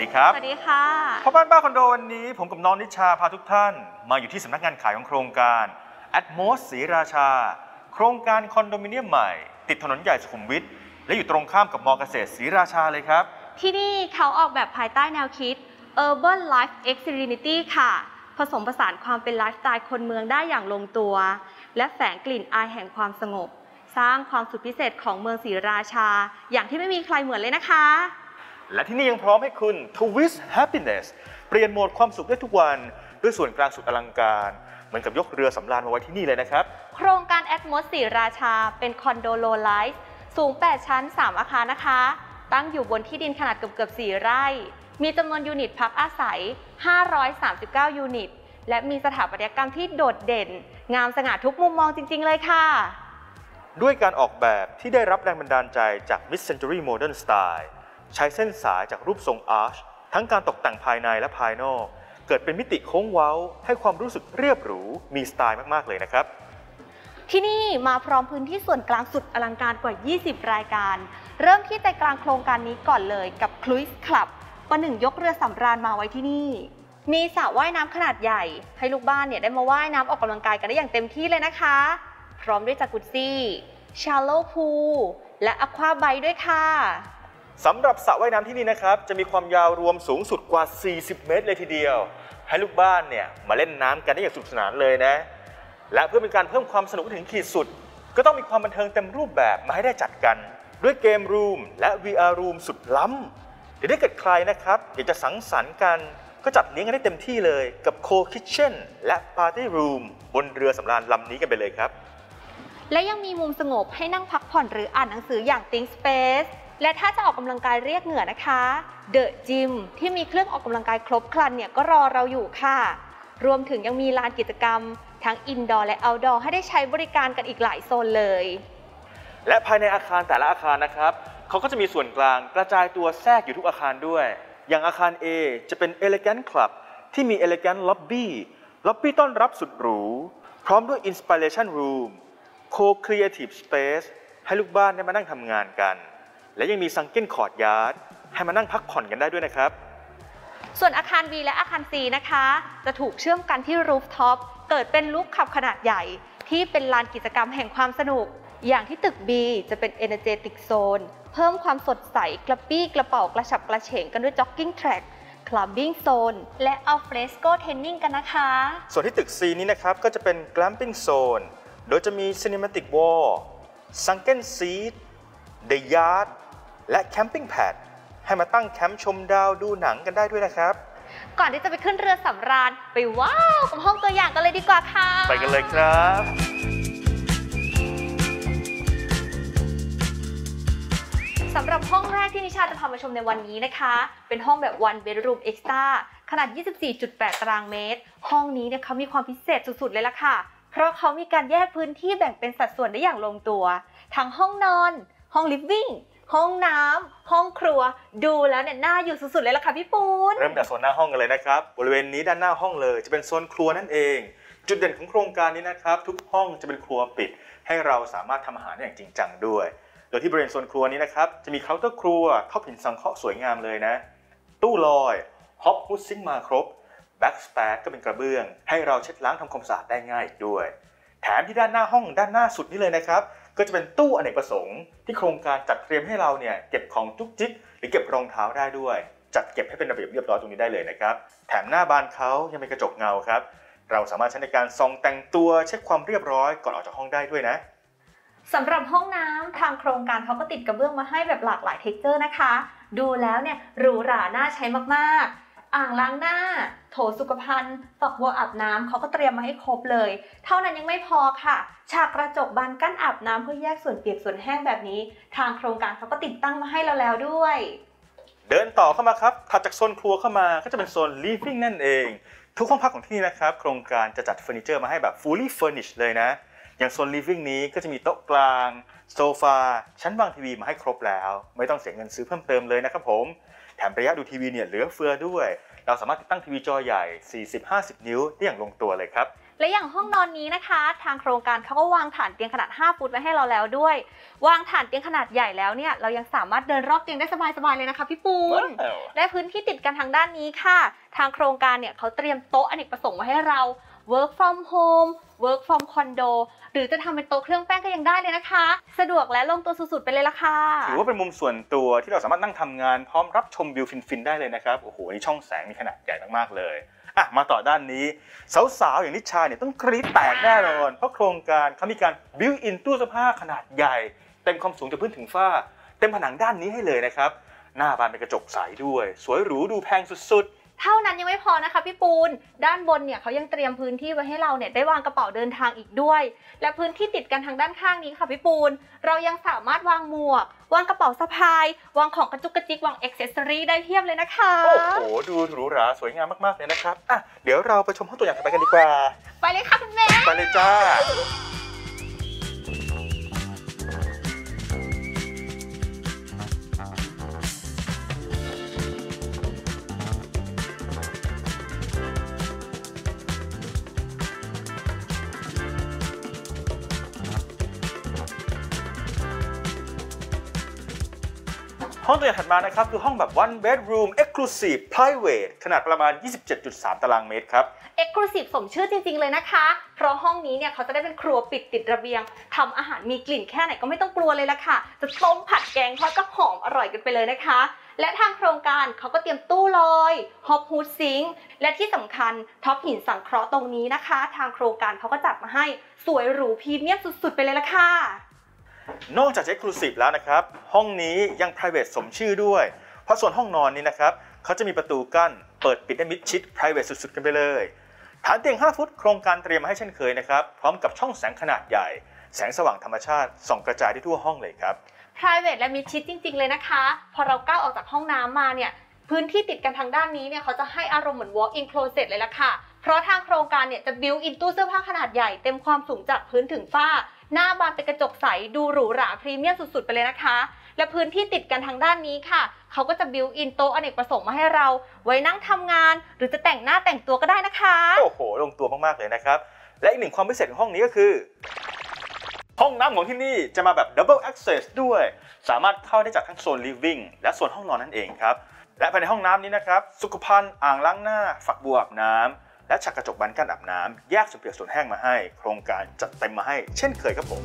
ครับสวัสดีค่ะพ่อบ้านบ้าคอนโดวันนี้ผมกับน้องนิชาพาทุกท่านมาอยู่ที่สำนักงานขายของโครงการ Atmos ศรีราชาโครงการคอนโดมิเนียมใหม่ติดถนนใหญ่สุขุมวิทและอยู่ตรงข้ามกับมอเกษตรศรีราชาเลยครับที่นี่เขาออกแบบภายใต้แนวคิด Urban Life X Serenity ค่ะผสมผสานความเป็นไลฟ์สไตล์คนเมืองได้อย่างลงตัวและแฝงกลิ่นอายแห่งความสงบสร้างความสุดพิเศษของเมืองศรีราชาอย่างที่ไม่มีใครเหมือนเลยนะคะและที่นี่ยังพร้อมให้คุณ Twist Happiness เปลี่ยนโหมดความสุขได้ทุกวันด้วยส่วนกลางสุดอลังการเหมือนกับยกเรือสำราญมาไว้ที่นี่เลยนะครับโครงการ Atmos ศรีราชาเป็นคอนโดโลไลฟ์สูง 8 ชั้น 3 อาคารนะคะตั้งอยู่บนที่ดินขนาดเกือบ4 ไร่มีจำนวนยูนิตพักอาศัย539ยูนิตและมีสถาปัตยกรรมที่โดดเด่นงามสง่าทุกมุมมองจริงๆเลยค่ะด้วยการออกแบบที่ได้รับแรงบันดาลใจจาก Mid-Century Modern Style ใช้เส้นสายจากรูปทรงอาร์ชทั้งการตกแต่งภายในและภายนอกเกิดเป็นมิติโค้งเว้าให้ความรู้สึกเรียบหรูมีสไตล์มากๆเลยนะครับที่นี่มาพร้อมพื้นที่ส่วนกลางสุดอลังการกว่า20รายการเริ่มที่ใจกลางโครงการนี้ก่อนเลยกับ Cruise Club ประหนึ่งยกเรือสำราญมาไว้ที่นี่มีสระว่ายน้ำขนาดใหญ่ให้ลูกบ้านเนี่ยได้มาว่ายน้ำออกกำลังกายกันได้อย่างเต็มที่เลยนะคะพร้อมด้วยจากุซซี่ชาโลพูลและอควาไบด้วยค่ะสำหรับสระว่ายน้ำที่นี่นะครับจะมีความยาวรวมสูงสุดกว่า40เมตรเลยทีเดียวให้ลูกบ้านเนี่ยมาเล่นน้ำกันได้อย่างสนุกสนานเลยนะและเพื่อเป็นการเพิ่มความสนุกถึงขีดสุดก็ต้องมีความบันเทิงเต็มรูปแบบมาให้ได้จัดกันด้วยเกมรูมและ VR รูมสุดล้ำเดี๋ยวถ้าเกิดใครนะครับอยากจะสังสรรค์กันก็จัดเลี้ยงกันได้เต็มที่เลยกับ Co-Kitchen และ Party Room บนเรือสำราญลำนี้กันไปเลยครับและยังมีมุมสงบให้นั่งพักผ่อนหรืออ่านหนังสืออย่าง Think Space และถ้าจะออกกำลังกายเรียกเหงื่อนะคะ The Gym ที่มีเครื่องออกกำลังกายครบครันเนี่ยก็รอเราอยู่ค่ะรวมถึงยังมีลานกิจกรรมทั้ง Indoor และ Outdoor ให้ได้ใช้บริการกันอีกหลายโซนเลยและภายในอาคารแต่ละอาคารนะครับเขาก็จะมีส่วนกลางกระจายตัวแทรกอยู่ทุกอาคารด้วยอย่างอาคาร A จะเป็น Elegant Club ที่มี Elegant Lobby ต้อนรับสุดหรูพร้อมด้วย Inspiration Room Co-Creative Space ให้ลูกบ้านได้มานั่งทำงานกันและยังมี Sunken Courtyard ให้มานั่งพักผ่อนกันได้ด้วยนะครับส่วนอาคาร B และอาคาร C นะคะจะถูกเชื่อมกันที่ Rooftop เกิดเป็นลูกขับขนาดใหญ่ที่เป็นลานกิจกรรมแห่งความสนุกอย่างที่ตึก B จะเป็น Energetic Zone เพิ่มความสดใสกระปี้กระเป๋ากระฉับกระเฉงกันด้วย Jogging Track Clubbing Zone และ Alfresco Tanning กันนะคะส่วนที่ตึก C นี้นะครับก็จะเป็น Glamping Zone โดยจะมี Cinematic Wall Sunken Seat The Yard และ Camping Pad ให้มาตั้งแคมป์ชมดาวดูหนังกันได้ด้วยนะครับก่อนที่จะไปขึ้นเรือสำราญไปว้าวกับห้องตัวอย่างกันเลยดีกว่าค่ะไปกันเลยครับสำหรับห้องแรกที่นิชาจะพามาชมในวันนี้นะคะเป็นห้องแบบ One Bedroom Extra ขนาด 24.8 ตารางเมตรห้องนี้เนี่ยเขามีความพิเศษสุดๆเลยล่ะค่ะเพราะเขามีการแยกพื้นที่แบ่งเป็นสัดส่วนได้อย่างลงตัวทั้งห้องนอนห้องลิฟวิ่งห้องน้ำห้องครัวดูแล้วเนี่ยน่าอยู่สุดๆเลยล่ะค่ะพี่ปูนเริ่มจากโซนหน้าห้องกันเลยนะครับบริเวณนี้ด้านหน้าห้องเลยจะเป็นโซนครัวนั่นเองจุดเด่นของโครงการนี้นะครับทุกห้องจะเป็นครัวปิดให้เราสามารถทำอาหารได้อย่างจริงจังด้วยโดยที่บริเวณโซนครัวนี้นะครับจะมีเคาน์เตอร์ครัวท็อปหินสังเคราะห์สวยงามเลยนะตู้ลอยฮอปฮูดซิงค์มาครบแบ็กสแปดก็เป็นกระเบื้องให้เราเช็ดล้างทำความสะอาดได้ง่ายอีกด้วยแถมที่ด้านหน้าห้องด้านหน้าสุดนี้เลยนะครับก็จะเป็นตู้อเนกประสงค์ที่โครงการจัดเตรียมให้เราเนี่ยเก็บของจุกจิกหรือเก็บรองเท้าได้ด้วยจัดเก็บให้เป็นระเบียบเรียบร้อยตรงนี้ได้เลยนะครับแถมหน้าบานเขายังมีกระจกเงาครับเราสามารถใช้ในการส่องแต่งตัวเช็คความเรียบร้อยก่อนออกจากห้องได้ด้วยนะสำหรับห้องน้ำทางโครงการเขาก็ติดกระเบื้องมาให้แบบหลากหลายเท็กเจอร์นะคะดูแล้วเนี่ยหรูหราน่าใช้มากๆอ่างล้างหน้าโถสุขภัณฑ์ฝักบัวอาบน้ำเขาก็เตรียมมาให้ครบเลยเท่านั้นยังไม่พอค่ะฉากกระจกบานกั้นอาบน้ำเพื่อแยกส่วนเปียกส่วนแห้งแบบนี้ทางโครงการเขาก็ติดตั้งมาให้เราแล้วด้วยเดินต่อเข้ามาครับถัดจากโซนครัวเข้ามาก็จะเป็นโซน living นั่นเองทุกห้องพักของที่นี่นะครับโครงการจะจัดเฟอร์นิเจอร์มาให้แบบ fully furnished เลยนะอย่างโซน living นี้ก็จะมีโต๊ะกลางโซฟาชั้นวางทีวีมาให้ครบแล้วไม่ต้องเสียเงินซื้อเพิ่มเติมเลยนะครับผมแถมระยะดูทีวีเนี่ยเหลือเฟือด้วยเราสามารถติดตั้งทีวีจอใหญ่ 40-50 นิ้วได้อย่างลงตัวเลยครับและอย่างห้องนอนนี้นะคะทางโครงการเขาก็วางฐานเตียงขนาด5 ฟุตไว้ให้เราแล้วด้วยวางฐานเตียงขนาดใหญ่แล้วเนี่ยเรายังสามารถเดินรอบเตียงได้สบายๆเลยนะคะพี่ปูนและพื้นที่ติดกันทางด้านนี้ค่ะทางโครงการเนี่ยเขาเตรียมโต๊ะอเนกประสงค์ไว้ให้เรา work from home work from condo หรือจะทำเป็นโต๊ะเครื่องแป้งก็ยังได้เลยนะคะสะดวกและลงตัวสุดๆไปเลยล่ะค่ะถือว่าเป็นมุมส่วนตัวที่เราสามารถนั่งทำงานพร้อมรับชมวิวฟินๆได้เลยนะครับโอ้โหนี่ช่องแสงมีขนาดใหญ่มากๆเลยมาต่อด้านนี้สาวๆอย่างนิชาเนี่ยต้องกรี๊ดแตกแน่นอนเพราะโครงการเขามีการบิวอินตู้เสื้อผ้าขนาดใหญ่เต็มความสูงจากพื้นถึงฝ้าเต็มผนังด้านนี้ให้เลยนะครับหน้าบานเป็นกระจกใสด้วยสวยหรูดูแพงสุดเท่านั้นยังไม่พอนะคะพี่ปูนด้านบนเนี่ยเขายังเตรียมพื้นที่ไว้ให้เราเนี่ยได้วางกระเป๋าเดินทางอีกด้วยและพื้นที่ติดกันทางด้านข้างนี้ค่ะพี่ปูนเรายังสามารถวางหมวกวางกระเป๋าสะพายวางของกระจุกกระจิกวางอ็อกเซสซอรี่ได้เพียบเลยนะคะโอ้โหดูหรูหราสวยงามมากๆเลยนะครับเดี๋ยวเราไปชมห้องตัวอย่างถัดไปกันดีกว่าไปเลยค่ะคุณแม่ไปเลยจ้าห้องตัวอย่างถัดมานะครับคือห้องแบบ one bedroom exclusive private ขนาดประมาณ 27.3 ตารางเมตรครับ exclusive สมชื่อจริงๆเลยนะคะเพราะห้องนี้เนี่ยเขาจะได้เป็นครัวปิดติดระเบียงทำอาหารมีกลิ่นแค่ไหนก็ไม่ต้องกลัวเลยละค่ะจะต้มผัดแกงทอดก็หอมอร่อยกันไปเลยนะคะและทางโครงการเขาก็เตรียมตู้ลอยฮอปฮูดซิงค์และที่สำคัญท็อปหินสังเคราะห์ตรงนี้นะคะทางโครงการเขาก็จัดมาให้สวยหรูพรีเมียมสุดๆไปเลยละค่ะนอกจากจะ Exclusive แล้วนะครับห้องนี้ยัง Private สมชื่อด้วยเพราะส่วนห้องนอนนี้นะครับเขาจะมีประตูกั้นเปิดปิดได้มิดชิด Private สุดๆกันไปเลยฐานเตียง5 ฟุตโครงการเตรียมมาให้เช่นเคยนะครับพร้อมกับช่องแสงขนาดใหญ่แสงสว่างธรรมชาติส่องกระจายได้ทั่วห้องเลยครับ Private และมิดชิดจริงๆเลยนะคะพอเราก้าวออกจากห้องน้ำมาเนี่ยพื้นที่ติดกันทางด้านนี้เนี่ยเขาจะให้อารมณ์เหมือน walk in closet เลยละค่ะเพราะทางโครงการเนี่ยจะ built in ตู้เสื้อผ้าขนาดใหญ่เต็มความสูงจากพื้นถึงฝ้าหน้าบานเป็นกระจกใสดูหรูหราพรีเมียมสุดๆไปเลยนะคะและพื้นที่ติดกันทางด้านนี้ค่ะเขาก็จะ built in โต๊ะอเนกประสงค์มาให้เราไว้นั่งทำงานหรือจะแต่งหน้าแต่งตัวก็ได้นะคะโอ้โหลงตัวมากๆเลยนะครับและอีกหนึ่งความพิเศษของห้องนี้ก็คือห้องน้ำของที่นี่จะมาแบบ double access ด้วยสามารถเข้าได้จากทั้งโซน living และโซนห้องนอนนั่นเองครับและภายในห้องน้ำนี้นะครับสุขภัณฑ์อ่างล้างหน้าฝักบัวอาบน้ำและฉากกระจกบานกั้นอาบน้ำแยกส่วนเปียกส่วนแห้งมาให้โครงการจัดเต็มมาให้เช่นเคยครับผม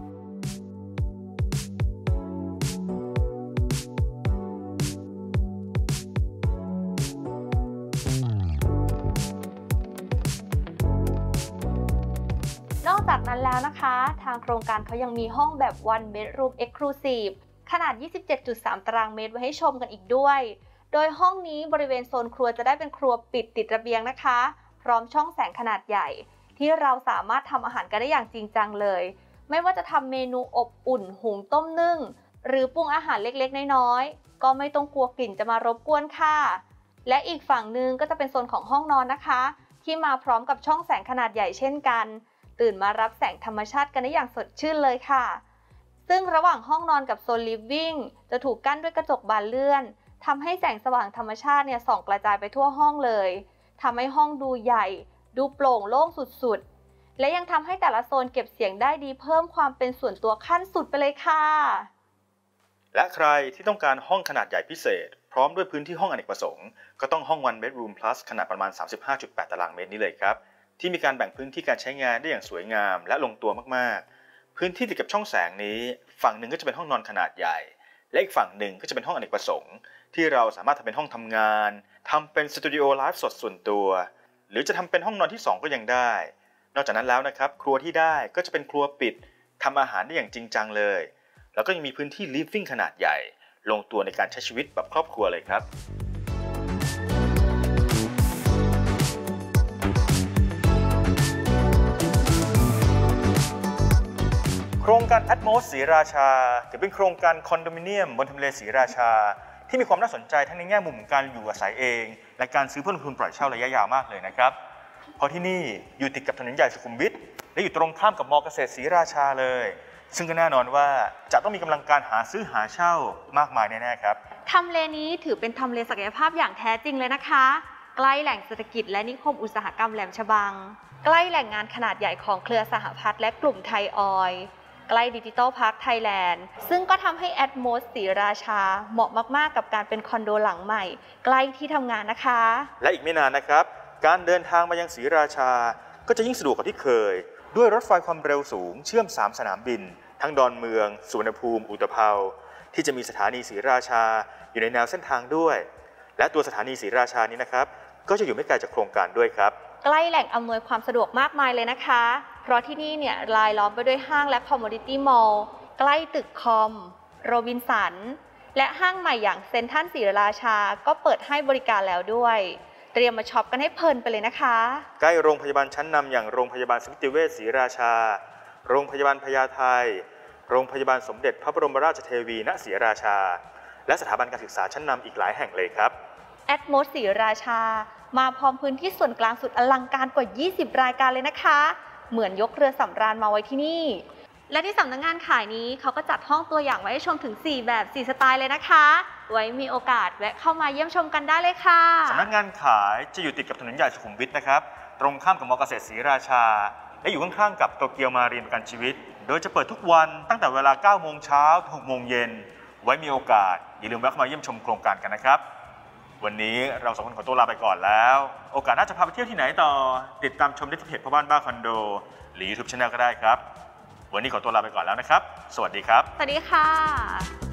นอกจากนั้นแล้วนะคะทางโครงการเขายังมีห้องแบบ one bedroom exclusive ขนาด 27.3 ตารางเมตรไว้ให้ชมกันอีกด้วยโดยห้องนี้บริเวณโซนครัวจะได้เป็นครัวปิดติดระเบียงนะคะพร้อมช่องแสงขนาดใหญ่ที่เราสามารถทำอาหารกันได้อย่างจริงจังเลยไม่ว่าจะทำเมนูอบอุ่นหุงต้มนึ่งหรือปรุงอาหารเล็กๆน้อยๆก็ไม่ต้องกลัวกลิ่นจะมารบกวนค่ะและอีกฝั่งหนึ่งก็จะเป็นโซนของห้องนอนนะคะที่มาพร้อมกับช่องแสงขนาดใหญ่เช่นกันตื่นมารับแสงธรรมชาติกันได้อย่างสดชื่นเลยค่ะซึ่งระหว่างห้องนอนกับโซนลิฟวิ่งจะถูกกั้นด้วยกระจกบานเลื่อนทำให้แสงสว่างธรรมชาติเนี่ยส่องกระจายไปทั่วห้องเลยทำให้ห้องดูใหญ่ดูโปร่งโล่งสุดๆและยังทำให้แต่ละโซนเก็บเสียงได้ดีเพิ่มความเป็นส่วนตัวขั้นสุดไปเลยค่ะและใครที่ต้องการห้องขนาดใหญ่พิเศษพร้อมด้วยพื้นที่ห้องอเนกประสงค์ก็ต้องห้อง one bedroom plus ขนาดประมาณ 35.8 ตารางเมตรนี้เลยครับที่มีการแบ่งพื้นที่การใช้งานได้อย่างสวยงามและลงตัวมากๆพื้นที่ติดกับช่องแสงนี้ฝั่งหนึ่งก็จะเป็นห้องนอนขนาดใหญ่และอีกฝั่งหนึ่งก็จะเป็นห้องอเนกประสงค์ที่เราสามารถทำเป็นห้องทำงานทำเป็นสตูดิโอไลฟ์สดส่วนตัวหรือจะทำเป็นห้องนอนที่2ก็ยังได้นอกจากนั้นแล้วนะครับครัวที่ได้ก็จะเป็นครัวปิดทำอาหารได้อย่างจริงจังเลยแล้วก็ยังมีพื้นที่ living ขนาดใหญ่ลงตัวในการใช้ชีวิตแบบครอบครัวเลยครับโครงการ Atmos ศรีราชาถือเป็นโครงการคอนโดมิเนียมบนทำเลศรีราชาที่มีความน่าสนใจทั้งในแง่มุมของการอยู่อาศัยเองและการซื้อเพื่อลงทุนปล่อยเช่าระยะยาวมากเลยนะครับเพราะที่นี่อยู่ติดกับถนนใหญ่สุขุมวิทและอยู่ตรงข้ามกับม.เกษตรศรีราชาเลยซึ่งก็แน่นอนว่าจะต้องมีกำลังการหาซื้อหาเช่ามากมายแน่ๆครับทำเลนี้ถือเป็นทำเลศักยภาพอย่างแท้จริงเลยนะคะใกล้แหล่งเศรษฐกิจและนิคมอุตสาหกรรมแหลมฉบังใกล้แหล่งงานขนาดใหญ่ของเครือสหพัฒน์และกลุ่มไทยออยล์ใกล้ดิจิทัลพาร์คไทยแลนด์ซึ่งก็ทำให้แอดโมสศรีราชาเหมาะมากๆกับการเป็นคอนโดหลังใหม่ใกล้ที่ทำงานนะคะและอีกไม่นานนะครับการเดินทางมายังศรีราชาก็จะยิ่งสะดวกกว่าที่เคยด้วยรถไฟความเร็วสูงเชื่อม3สนามบินทั้งดอนเมืองสุวรรณภูมิอุตภเปาที่จะมีสถานีศรีราชาอยู่ในแนวเส้นทางด้วยและตัวสถานีศรีราชานี้นะครับก็จะอยู่ไม่ไกลจากโครงการด้วยครับใกล้แหล่งอำนวยความสะดวกมากมายเลยนะคะเพราะที่นี่เนี่ยรายล้อมไปด้วยห้างและคอมมูนิตี้มอลล์ใกล้ตึกคอมโรบินสันและห้างใหม่อย่างเซ็นทรัลศรีราชาก็เปิดให้บริการแล้วด้วยเตรียมมาช็อปกันให้เพลินไปเลยนะคะใกล้โรงพยาบาลชั้นนำอย่างโรงพยาบาลสมิติเวชศรีราชาโรงพยาบาลพญาไทโรงพยาบาลสมเด็จพระบรมราชเทวีณศรีราชาและสถาบันการศึกษาชั้นนำอีกหลายแห่งเลยครับแอดโมสศรีราชามาพร้อมพื้นที่ส่วนกลางสุดอลังการกว่า20รายการเลยนะคะเหมือนยกเรือสำราญมาไว้ที่นี่และที่สำนักงานขายนี้เขาก็จัดห้องตัวอย่างไว้ให้ชมถึง4แบบ4สไตล์เลยนะคะไว้มีโอกาสแวะเข้ามาเยี่ยมชมกันได้เลยค่ะสำนักงานขายจะอยู่ติดกับถนนใหญ่สุขุมวิทนะครับตรงข้ามกับมอเกษตรศรีราชาและอยู่ข้างๆกับโตเกียวมารีนประกันชีวิตโดยจะเปิดทุกวันตั้งแต่เวลา 9 โมงเช้าถึง 6 โมงเย็นไว้มีโอกาสอย่าลืมแวะเข้ามาเยี่ยมชมโครงการกันนะครับวันนี้เรา2 คนขอตัวลาไปก่อนแล้วโอกาสหน้าจะพาไปเที่ยวที่ไหนต่อติดตามชมได้ที่เพจพ่อบ้านบ้าคอนโดหรือ YouTube Channel ก็ได้ครับวันนี้ขอตัวลาไปก่อนแล้วนะครับสวัสดีครับสวัสดีค่ะ